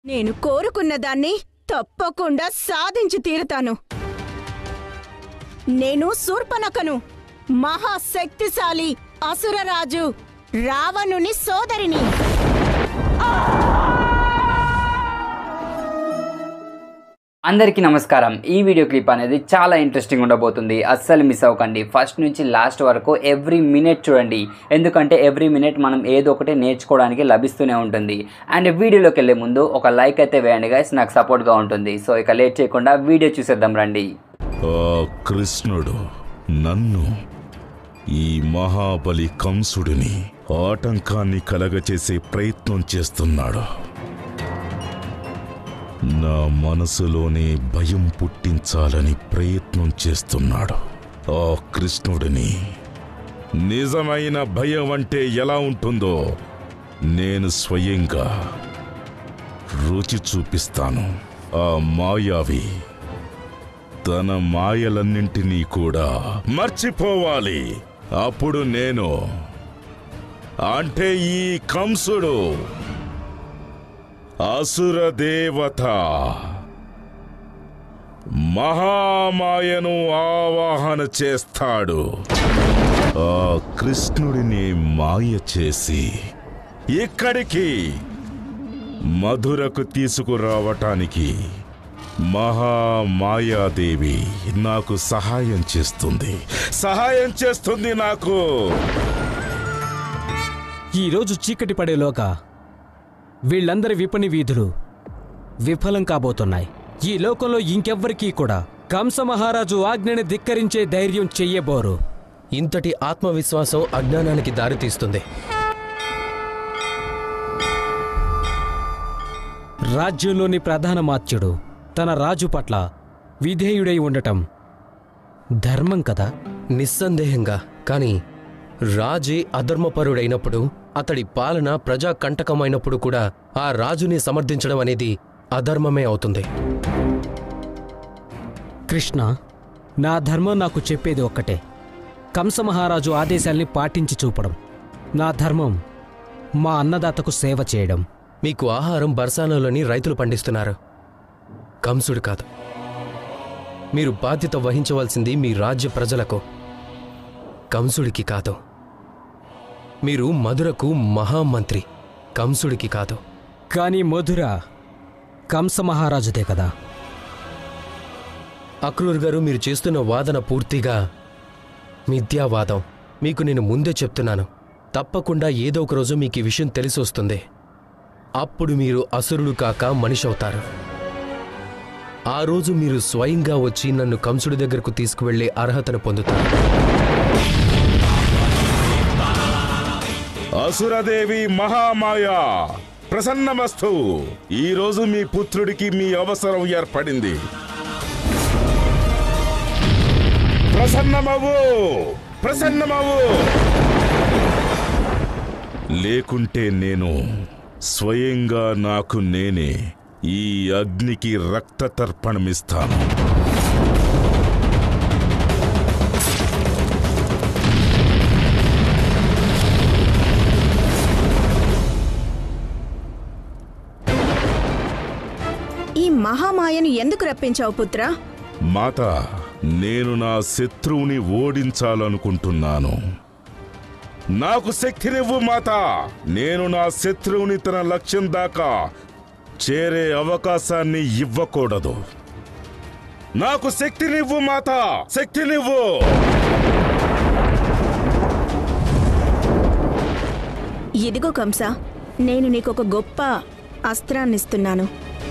నేను కోరుకున్న దాన్ని తప్పకుండా సాధించి తీరుతాను. నేను శూర్పణఖను, మహాశక్తిశాలి అసురరాజు రావణుని సోదరిని. అందరికీ నమస్కారం. ఈ వీడియో క్లిప్ అనేది చాలా ఇంట్రెస్టింగ్ ఉండబోతుంది. అస్సలు మిస్ అవ్వకండి. ఫస్ట్ నుంచి లాస్ట్ వరకు ఎవ్రీ మినిట్ చూడండి, ఎందుకంటే ఎవ్రీ మినిట్ మనం ఏదో ఒకటి నేర్చుకోవడానికి లభిస్తూనే ఉంటుంది. అండ్ వీడియోలోకి వెళ్ళే ముందు ఒక లైక్ అయితే వేయండి గైస్, నాకు సపోర్ట్గా ఉంటుంది. సో ఇక లేట్ చేయకుండా వీడియో చూసేద్దాం రండి. కృష్ణుడు నన్ను, ఈ మహాబలి కంసుడిని ఆటంకాన్ని కలగచేసే ప్రయత్నం చేస్తున్నాడు. నా మనసులోనే భయం పుట్టించాలని ప్రయత్నం చేస్తున్నాడు. ఆ కృష్ణుడిని నిజమైన భయం అంటే ఎలా ఉంటుందో నేను స్వయంగా రుచి చూపిస్తాను. ఆ మాయావి తన మాయలన్నింటినీ కూడా మర్చిపోవాలి. అప్పుడు నేను అంటే ఈ కంసుడు అసుర దేవత మహామాయను ఆవాహన చేస్తాడు. ఆ కృష్ణుడిని మాయ చేసి ఇక్కడికి మధురకు తీసుకురావటానికి మహామాయాదేవి నాకు సహాయం చేస్తుంది నాకు. ఈరోజు చీకటి పడేలోగా వీళ్ళందరి విపణి వీధులు విఫలం కాబోతున్నాయి. ఈ లోకంలో ఇంకెవ్వరికీ కూడా కంస మహారాజు ఆజ్ఞని ధిక్కరించే ధైర్యం చెయ్యబోరు. ఇంతటి ఆత్మవిశ్వాసం అజ్ఞానానికి దారితీస్తుంది. రాజ్యంలోని ప్రధాన మాత్యుడు తన రాజు పట్ల విధేయుడై ఉండటం ధర్మం కదా? నిస్సందేహంగా. కాని రాజే అధర్మపరుడైనప్పుడు, అతడి పాలన ప్రజాకంటకమైనప్పుడు కూడా ఆ రాజుని సమర్థించడం అనేది అధర్మమే అవుతుంది. కృష్ణ, నా ధర్మం నాకు చెప్పేది ఒక్కటే, కంస మహారాజు ఆదేశాల్ని పాటించి చూపడం. నా ధర్మం మా అన్నదాతకు సేవ చేయడం. మీకు ఆహారం బర్సానాలోని రైతులు పండిస్తున్నారు, కంసుడు కాదు. మీరు బాధ్యత వహించవలసింది మీ రాజ్య ప్రజలకు, కంసుడికి కాదు. మీరు మధురకు మహామంత్రి, కంసుడికి కాదు. కానీ మధుర కంస మహారాజుదే కదా. అక్రూర్ గారు, మీరు చేస్తున్న వాదన పూర్తిగా మిథ్యావాదం. మీకు నేను ముందే చెప్తున్నాను, తప్పకుండా ఏదో ఒక రోజు మీకు ఈ విషయం తెలిసి వస్తుంది. అప్పుడు మీరు అసురుడు కాక మనిషి అవుతారు. ఆ రోజు మీరు స్వయంగా వచ్చి నన్ను కంసుడి దగ్గరకు తీసుకువెళ్లే అర్హతను పొందుతారు. అసురదేవి మహామాయ ప్రసన్నమస్తు. ఈరోజు మీ పుత్రుడికి మీ అవసరం ఏర్పడింది. ప్రసన్నమవు. లేకుంటే నేను స్వయంగా నాకు నేనే ఈ అగ్నికి రక్త తర్పణమిస్తాను. ఈ మహామాయను ఎందుకు రప్పించావు పుత్రా? మాత, నేను నా శత్రువుని ఓడించాలనుకుంటున్నాను. నాకు శక్తినివ్వు మాత. నేను నా శత్రువుని తన లక్ష్యం దాకా చేరే అవకాశాన్ని ఇవ్వకూడదు. నాకు శక్తినివ్వు మాత, శక్తినివ్వు. ఇదిగో కంస, నేను నీకొక గొప్ప అస్త్రాన్నిస్తున్నాను.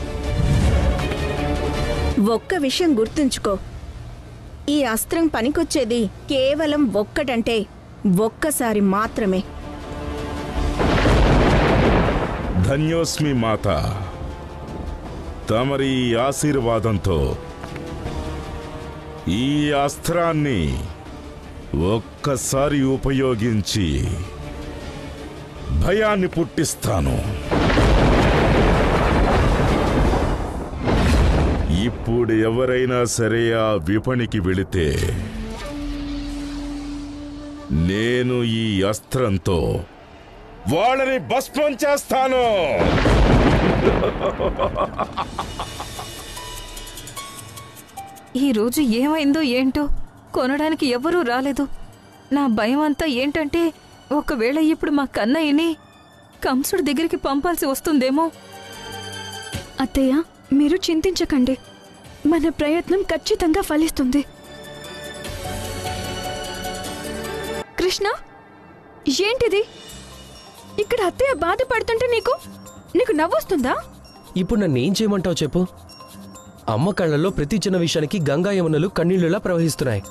ఒక్క విషయం గుర్తుంచుకో, ఈ అస్త్రం పనికొచ్చేది కేవలం ఒక్కటంటే ఒక్కసారి మాత్రమే. ధన్యోస్మి మాత. తమరి ఆశీర్వాదంతో ఈ అస్త్రాన్ని ఒక్కసారి ఉపయోగించి భయాన్ని పుట్టిస్తాను. ఇప్పుడు ఎవరైనా సరే ఆ విపణికి వెళితే నేను ఈ అస్త్రంతో వాళ్ళని భస్మం చేస్తాను. ఈరోజు ఏమైందో ఏంటో కొనడానికి ఎవరూ రాలేదు. నా భయం అంతా ఏంటంటే ఒకవేళ ఇప్పుడు మా కన్నయ్యని కంసుడి దగ్గరికి పంపాల్సి వస్తుందేమో. అత్తయ్య, మీరు చింతించకండి. మన ప్రయత్నం ఖచ్చితంగా ఫలిస్తుంది. కృష్ణ, ఏంటిది? ఇక్కడ అత్తయ్య బాధపడుతుంటే నీకు నవ్వొస్తుందా? ఇప్పుడు నన్నేం చేయమంటావు చెప్పు. అమ్మ కళ్ళల్లో ప్రతి చిన్న విషయానికి గంగా యమునలు కన్నీళ్లులా ప్రవహిస్తున్నాయి.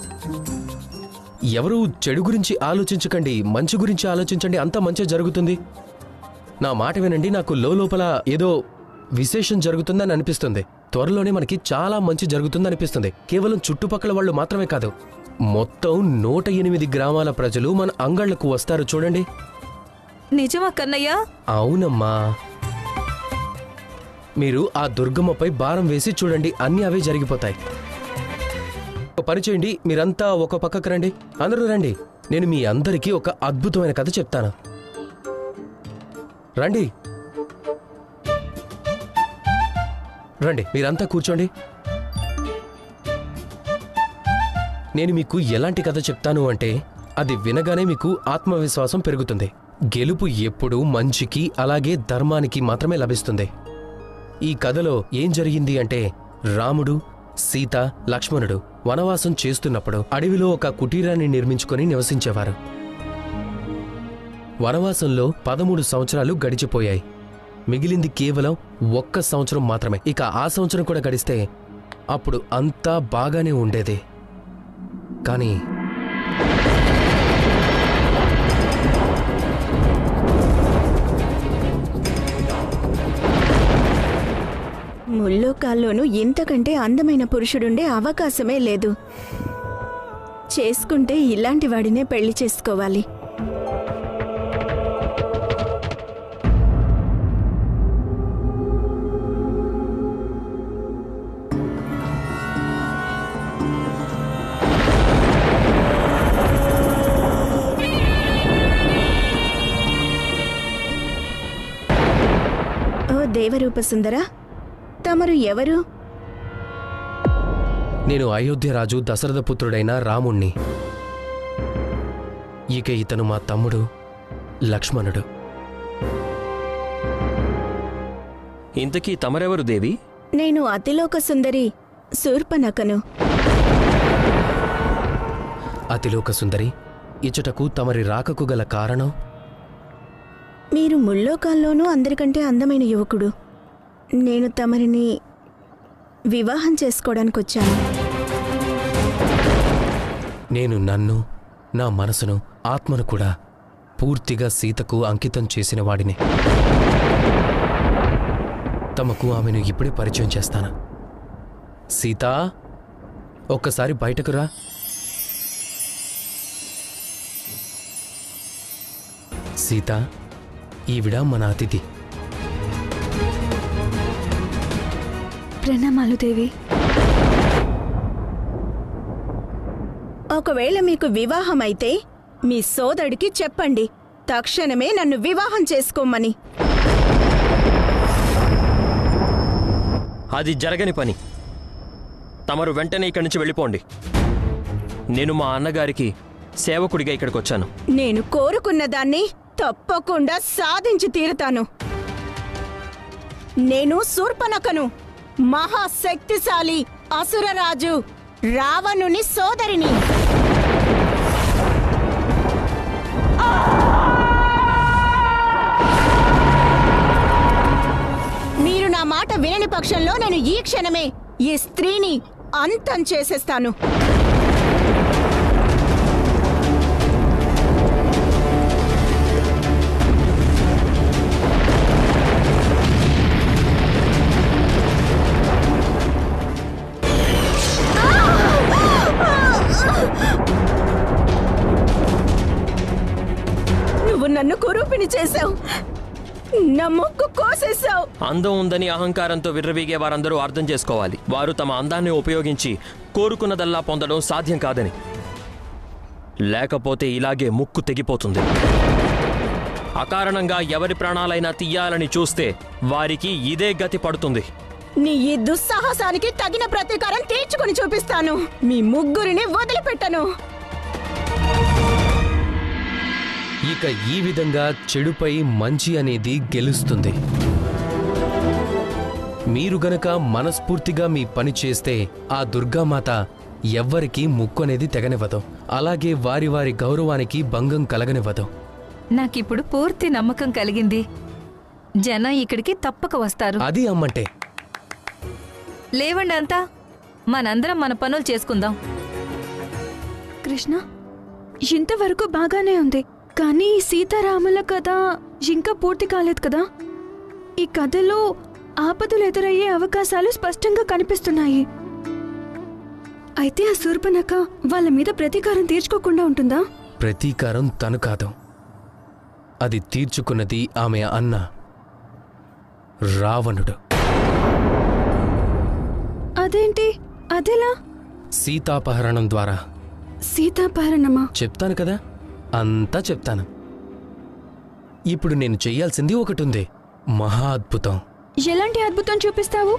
ఎవరు చెడు గురించి ఆలోచించకండి, మంచి గురించి ఆలోచించండి, అంతా మంచి జరుగుతుంది. నా మాట వినండి. నాకు లోపల ఏదో విశేషం జరుగుతుందని అనిపిస్తుంది. త్వరలోనే మనకి చాలా మంచి జరుగుతుందనిపిస్తుంది. కేవలం చుట్టుపక్కల వాళ్ళు మాత్రమే కాదు, మొత్తం 108 గ్రామాల ప్రజలు మన అంగళ్లకు వస్తారు. చూడండి. నిజమా కన్నయ్య? అవునమ్మా. మీరు ఆ దుర్గమ్మపై భారం వేసి చూడండి, అన్నీ అవే జరిగిపోతాయి. ఒక పని చేయండి, మీరంతా ఒక పక్కకు రండి. అందరూ రండి. నేను మీ అందరికీ ఒక అద్భుతమైన కథ చెప్తాను. రండి రండి, మీరంతా కూర్చోండి. నేను మీకు ఎలాంటి కథ చెప్తాను అంటే అది వినగానే మీకు ఆత్మవిశ్వాసం పెరుగుతుంది. గెలుపు ఎప్పుడూ మంచికి అలాగే ధర్మానికి మాత్రమే లభిస్తుంది. ఈ కథలో ఏం జరిగింది అంటే, రాముడు, సీత, లక్ష్మణుడు వనవాసం చేస్తున్నప్పుడు అడవిలో ఒక కుటీరాన్ని నిర్మించుకొని నివసించేవారు. వనవాసంలో 13 సంవత్సరాలు గడిచిపోయాయి. మిగిలింది కేవలం 1 సంవత్సరం మాత్రమే. ఇక ఆ సంవత్సరం కూడా గడిస్తే అప్పుడు అంతా బాగానే ఉండేది. కానీ ముల్లోకాల్లోనూ ఇంతకంటే అందమైన పురుషుడుండే అవకాశమే లేదు. చేసుకుంటే ఇలాంటి వాడినే పెళ్లి చేసుకోవాలి. ఓ దేవరూప సుందరా, తమరు ఎవరు? నేను అయోధ్యరాజు దశరథ పుత్రుడైన రాముణ్ణి. ఇక ఇతను మా తమ్ముడు లక్ష్మణుడు. ఇంతకీ తమరెవరు దేవి? నేను అతిలోక సుందరి శూర్పణఖను. అతిలోక సుందరి, ఇచ్చటకు తమరి రాకకు గల కారణం? మీరు ముల్లోకాల్లోనూ అందరికంటే అందమైన యువకుడు. నేను తమరిని వివాహం చేసుకోవడానికి వచ్చాను. నేను నన్ను, నా మనసును, ఆత్మను కూడా పూర్తిగా సీతకు అంకితం చేసిన వాడిని. తమకు ఆమెను ఇప్పుడే పరిచయం చేస్తాను. సీతా, ఒక్కసారి బయటకు రా. సీత, ఈవిడ మన అతిథి. ప్రణామాలు దేవి. ఒకవేళ మీకు వివాహం అయితే మీ సోదరుడికి చెప్పండి, తక్షణమే నన్ను వివాహం చేసుకోమని. అది జరగని పని. తమరు వెంటనే ఇక్కడి నుంచి వెళ్ళిపోండి. నేను మా అన్నగారికి సేవకుడిగా ఇక్కడికి వచ్చాను. నేను కోరుకున్న దాన్ని తప్పకుండా సాధించి తీరుతాను. నేను శూర్పణఖను, మహాశక్తిశాలి అసురరాజు రావణుని సోదరిని. మీరు నా మాట వినని పక్షంలో నేను ఈ క్షణమే ఈ స్త్రీని అంతం చేసేస్తాను. నువ్వు నన్ను కురూపిని చేశావు, నా ముక్కు కోసేశావు. అందం ఉందని అహంకారంతో విర్రవీగే వారందరూ అర్థం చేసుకోవాలి, వారు తమ అందాన్ని ఉపయోగించి కోరుకున్నదల్లా పొందడం సాధ్యం కాదని. లేకపోతే ఇలాగే ముక్కు తెగిపోతుంది. అకారణంగా ఎవరి ప్రాణాలైనా తీయాలని చూస్తే వారికి ఇదే గతి పడుతుంది. నీ ఈ దుస్సాహసానికి తగిన ప్రతీకారం తీర్చుకొని చూపిస్తాను. మీ ముగ్గురిని వదిలిపెట్టను. ఇక ఈ విధంగా చెడుపై మంచి అనేది గెలుస్తుంది. మీరు గనక మనస్ఫూర్తిగా మీ పని చేస్తే ఆ దుర్గామాత ఎవ్వరికీ ముక్కు అనేది తెగనివ్వదు. అలాగే వారి వారి గౌరవానికి భంగం కలగనివ్వదు. నాకిప్పుడు పూర్తి నమ్మకం కలిగింది. జనం ఇక్కడికి తప్పక వస్తారు. అది అమ్మంటే. లేవండి అంతా, మనందరం మన పనులు చేసుకుందాం. కృష్ణ, ఇంతవరకు బాగానే ఉంది, కానీ సీతారాముల కథ ఇంకా పూర్తి కాలేదు కదా. ఈ కథలో ఆపదలు ఎదురయ్యే అవకాశాలు స్పష్టంగా కనిపిస్తున్నాయి. అయితే ఆ శూర్పణఖ వాళ్ళ మీద ప్రతీకారం తీర్చుకోకుండా ఉంటుందా? ప్రతీకారం తను కాదు, అది తీర్చుకున్నది ఆమె అన్న రావణుడు. అదేంటి? అదెలా? సీతాపహరణం ద్వారా. సీతాపహరణమా? చెప్తాను కదా, అంతా చెప్తాను. ఇప్పుడు నేను చెయ్యాల్సింది ఒకటుంది, మహా అద్భుతం. ఎలాంటి అద్భుతం చూపిస్తావు?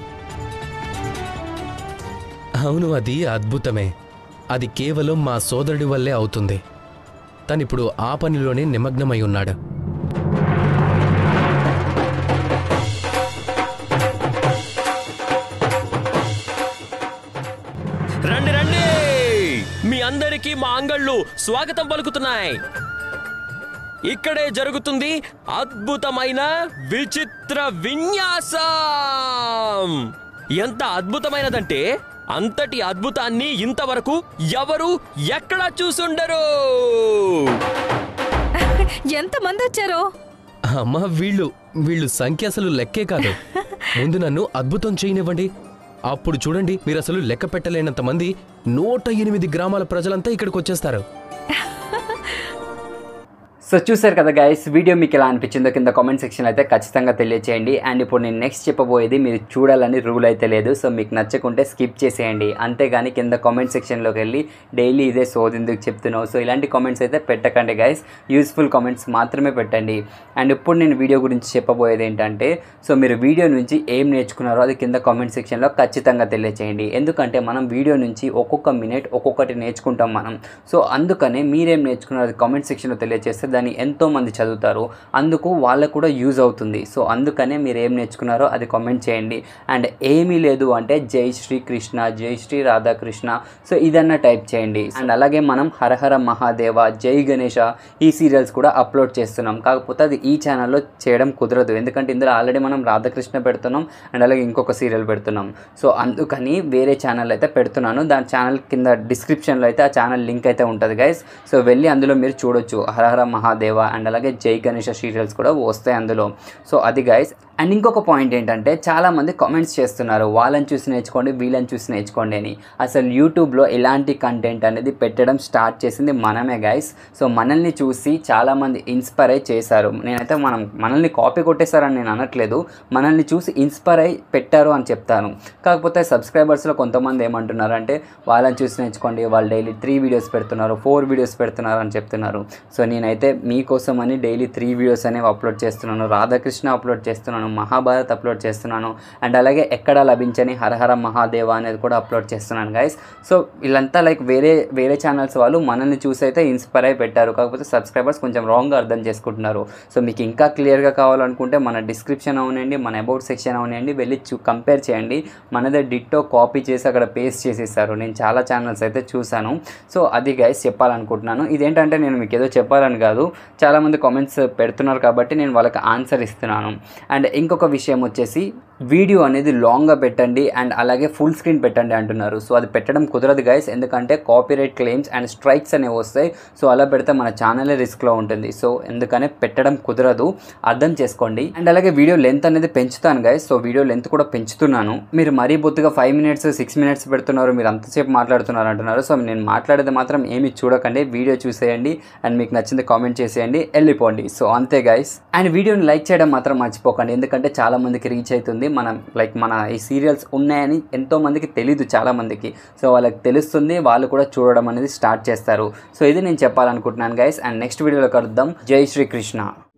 అవును, అది అద్భుతమే. అది కేవలం మా సోదరుడి వల్లే అవుతుంది. తనిప్పుడు ఆ పనిలోనే నిమగ్నమై ఉన్నాడు. రండి రండి, మీ అందరికీ మా అంగళ్ళు స్వాగతం పలుకుతున్నాయి. ఇక్కడే జరుగుతుంది అద్భుతమైన విచిత్ర విన్యాసం. ఎంత అద్భుతమైనదంటే అంతటి అద్భుతాన్ని ఇంతవరకు ఎవరు ఎక్కడా చూసుండరు. ఎంతమంది వచ్చారో! అమ్మా, వీళ్ళు సంఖ్య అసలు లెక్కే కాదు. ముందు నన్ను అద్భుతం చేయనివ్వండి, అప్పుడు చూడండి మీరు అసలు లెక్క పెట్టలేనంత మంది 108 గ్రామాల ప్రజలంతా ఇక్కడికి వచ్చేస్తారు. సో చూసారు కదా గైస్, వీడియో మీకు ఎలా అనిపించిందో కింద కామెంట్ సెక్షన్లో అయితే ఖచ్చితంగా తెలియచేయండి. అండ్ ఇప్పుడు నేను నెక్స్ట్ చెప్పబోయేది మీరు చూడాలని రూల్ అయితే లేదు. సో మీకు నచ్చకుంటే స్కిప్ చేసేయండి. అంతేగాని కింద కామెంట్ సెక్షన్లోకి వెళ్ళి డైలీ ఇదే సోదెందుకు చెప్తున్నావు, సో ఇలాంటి కామెంట్స్ అయితే పెట్టకండి గైస్. యూస్ఫుల్ కామెంట్స్ మాత్రమే పెట్టండి. అండ్ ఇప్పుడు నేను వీడియో గురించి చెప్పబోయేది ఏంటంటే, సో మీరు వీడియో నుంచి ఏం నేర్చుకున్నారో అది కింద కామెంట్ సెక్షన్లో ఖచ్చితంగా తెలియచేయండి. ఎందుకంటే మనం వీడియో నుంచి ఒక్కొక్క మినిట్ ఒక్కొక్కటి నేర్చుకుంటాం మనం. సో అందుకనే మీరేం నేర్చుకున్నారో అది కామెంట్ సెక్షన్లో తెలియజేస్తే దాన్ని ఎంతోమంది చదువుతారు, అందుకు వాళ్ళకు కూడా యూజ్ అవుతుంది. సో అందుకనే మీరు ఏం నేర్చుకున్నారో అది కామెంట్ చేయండి. అండ్ ఏమీ లేదు అంటే జై శ్రీ కృష్ణ, జై శ్రీ రాధాకృష్ణ, సో ఇదన్నా టైప్ చేయండి. అండ్ అలాగే మనం హరహర మహాదేవ, జై గణేష ఈ సీరియల్స్ కూడా అప్లోడ్ చేస్తున్నాం. కాకపోతే అది ఈ ఛానల్లో చేయడం కుదరదు, ఎందుకంటే ఇందులో ఆల్రెడీ మనం రాధాకృష్ణ పెడుతున్నాం అండ్ అలాగే ఇంకొక సీరియల్ పెడుతున్నాం. సో అందుకని వేరే ఛానల్ అయితే పెడుతున్నాను. దాని ఛానల్ కింద డిస్క్రిప్షన్లో అయితే ఆ ఛానల్ లింక్ అయితే ఉంటుంది గైస్. సో వెళ్ళి అందులో మీరు చూడొచ్చు. హరహర మహాదేవ అండ్ అలాగే జై గణేష సీరియల్స్ కూడా వస్తాయి అందులో. సో అది గైస్. అండ్ ఇంకొక పాయింట్ ఏంటంటే, చాలామంది కామెంట్స్ చేస్తున్నారు వాళ్ళని చూసి నేర్చుకోండి, వీళ్ళని చూసి నేర్చుకోండి అని. అసలు యూట్యూబ్లో ఇలాంటి కంటెంట్ అనేది పెట్టడం స్టార్ట్ చేసింది మనమే గైస్. సో మనల్ని చూసి చాలామంది ఇన్స్పైర్ అయి చేశారు. నేనైతే మనల్ని కాపీ కొట్టేశారని నేను అనట్లేదు, మనల్ని చూసి ఇన్స్పైర్ అయి పెట్టారు అని చెప్తాను. కాకపోతే సబ్స్క్రైబర్స్లో కొంతమంది ఏమంటున్నారంటే, వాళ్ళని చూసి నేర్చుకోండి, వాళ్ళు డైలీ 3 వీడియోస్ పెడుతున్నారు, 4 వీడియోస్ పెడుతున్నారు అని చెప్తున్నారు. సో నేనైతే మీకోసం అని డైలీ 3 వీడియోస్ అనేవి అప్లోడ్ చేస్తున్నాను. రాధాకృష్ణ అప్లోడ్ చేస్తున్నాను, మహాభారత్ అప్లోడ్ చేస్తున్నాను, అండ్ అలాగే ఎక్కడా లభించని హరహర మహాదేవ అనేది కూడా అప్లోడ్ చేస్తున్నాను గైస్. సో వీళ్ళంతా లైక్ వేరే ఛానల్స్ వాళ్ళు మనల్ని చూసి అయితే ఇన్స్పైర్ అయి పెట్టారు. కాకపోతే సబ్స్క్రైబర్స్ కొంచెం రాంగ్గా అర్థం చేసుకుంటున్నారు. సో మీకు ఇంకా క్లియర్గా కావాలనుకుంటే మన డిస్క్రిప్షన్ అవునండి, మన అబౌట్ సెక్షన్ అవునండి, వెళ్ళి కంపేర్ చేయండి. మనదే డిట్టో కాపీ చేసి అక్కడ పేస్ట్ చేసేస్తారు. నేను చాలా ఛానల్స్ అయితే చూశాను. సో అది గైస్ చెప్పాలనుకుంటున్నాను. ఇదేంటంటే నేను మీకు ఏదో చెప్పాలని కాదు, చాలామంది కామెంట్స్ పెడుతున్నారు కాబట్టి నేను వాళ్ళకి ఆన్సర్ ఇస్తున్నాను. అండ్ ఇంకొక విషయం వచ్చేసి, వీడియో అనేది లాంగ్గా పెట్టండి అండ్ అలాగే ఫుల్ స్క్రీన్ పెట్టండి అంటున్నారు. సో అది పెట్టడం కుదరదు గైస్, ఎందుకంటే కాపీరైట్ క్లెయిమ్స్ అండ్ స్ట్రైక్స్ అనేవి వస్తాయి. సో అలా పెడితే మన ఛానలే రిస్క్లో ఉంటుంది. సో ఎందుకనే పెట్టడం కుదరదు, అర్థం చేసుకోండి. అండ్ అలాగే వీడియో లెంత్ అనేది పెంచుతాను గైస్. సో వీడియో లెంత్ కూడా పెంచుతున్నాను. మీరు మరీ బొత్తుగా 5 మినిట్స్ 6 మినిట్స్ పెడుతున్నారు, మీరు అంతసేపు మాట్లాడుతున్నారు అంటున్నారు. సో నేను మాట్లాడేది మాత్రం ఏమి చూడకండి, వీడియో చూసేయండి అండ్ మీకు నచ్చింది కామెంట్ చేసేయండి, వెళ్ళిపోండి. సో అంతే గైస్. అండ్ వీడియోని లైక్ చేయడం మాత్రం మర్చిపోకండి, ఎందుకంటే చాలా మందికి రీచ్ అవుతుంది. మన ఈ సీరియల్స్ ఉన్నాయని ఎంతో మందికి తెలీదు చాలామందికి. సో వాళ్ళకి తెలుస్తుంది, వాళ్ళు కూడా చూడడం అనేది స్టార్ట్ చేస్తారు. సో ఇది నేను చెప్పాలనుకుంటున్నాను గైస్. అండ్ నెక్స్ట్ వీడియోలో కలుద్దాం. జై శ్రీకృష్ణ.